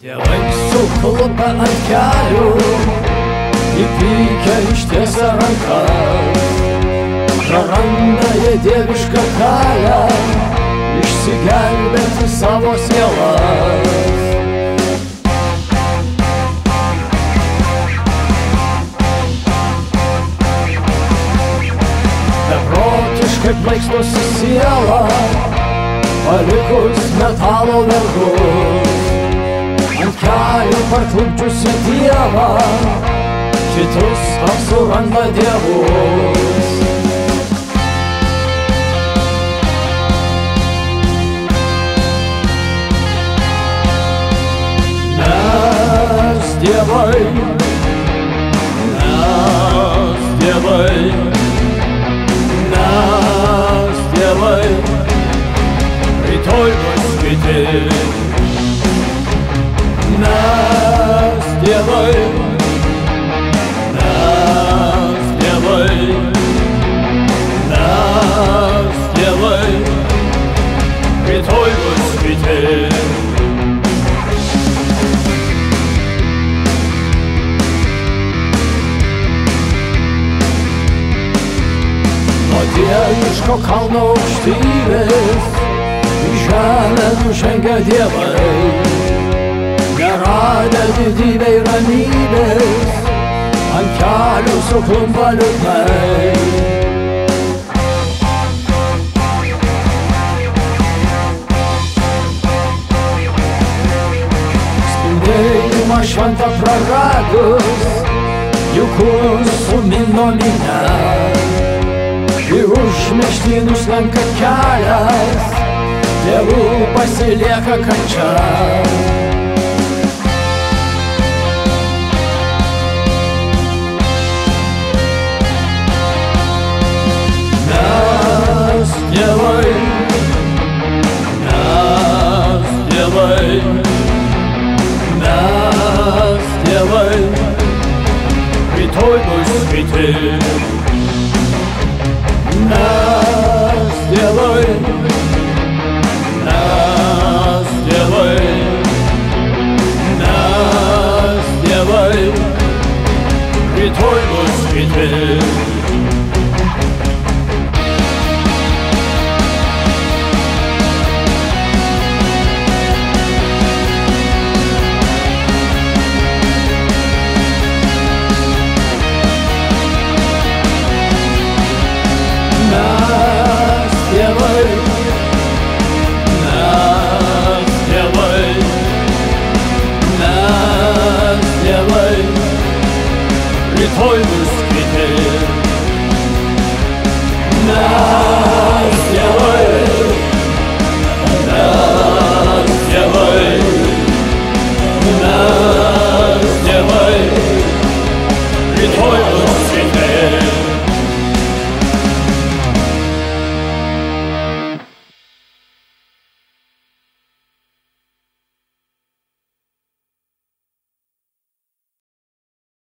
Tėvai suklupę ant kelių, įpykę ištiesia rankas, praranda jie dievišką galią išsigelbėti savo sielas. Beprotiškai plaikstosi siela, palikus metalo vergus, ant kelių parklupdžiusi Dievą, kitus apsuranda dievus. Mes dievai, mes dievai, mes dievai, rytoj bus kiti. Mes dievai, mes dievai, mes dievai, rytoj bus kiti. Nuo dieviško kalno aukštybės į žemę nužengia dievai, neradę didybei ramybės, ant kelių suklumpa liūdnai. Spindėjimą šventą praradus, juk sumino minia, į užmištį nuslenka kelias, dievų pasilieka kančia. Mes dievai, mes dievai, mes dievai, rytoj bus kiti. Mes dievai, mes dievai, mes dievai, rytoj bus kiti. Rytoj bus